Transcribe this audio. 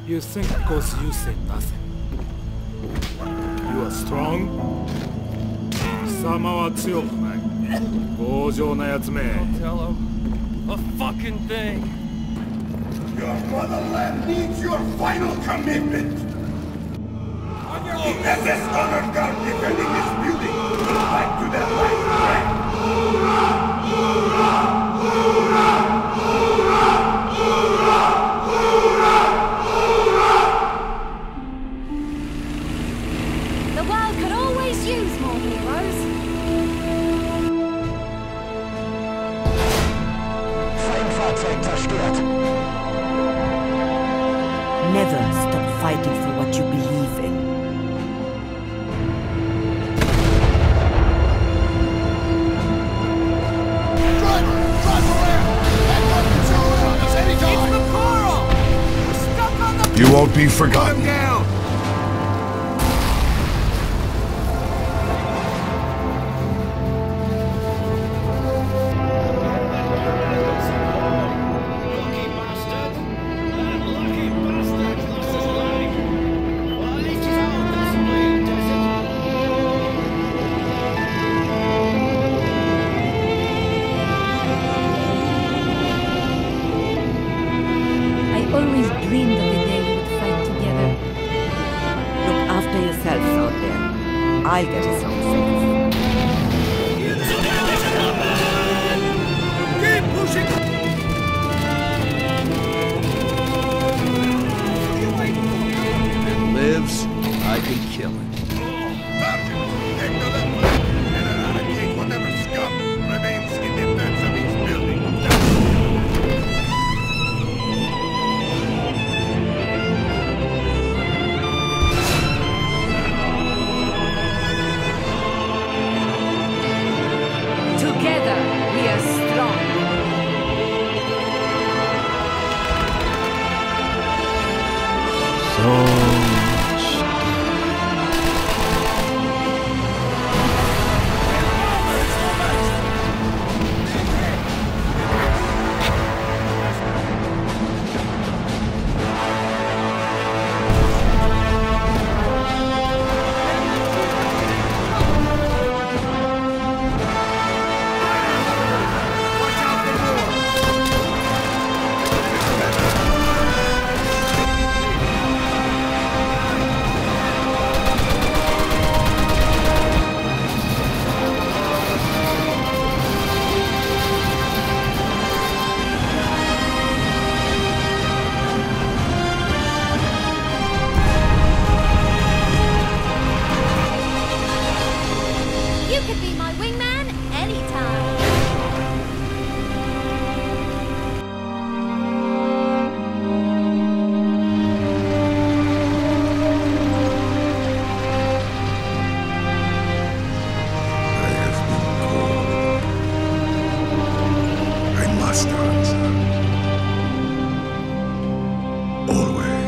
You think because you say nothing, you are strong? 貴様は強くない。強情なやつめ。 Don't tell him a fucking thing. Your motherland needs your final commitment. The SS Honored Guard defending this building will fight to their last breath. The world could always use more heroes. Feindfahrzeug zerstört. Never stop fighting for what you believe in. Driver around! That fucking show on us anytime! It's the Coral! We're stuck on the... You won't be forgotten. down! I always dreamed of the day we would fight together. Look after yourself out there. I'll get us home safe. Keep pushing! It lives, I can kill it. Take the left and eradicate whatever scum remains in defense of each building. Together, we are strong. You could be my wingman anytime. I have been called. I must answer. Always.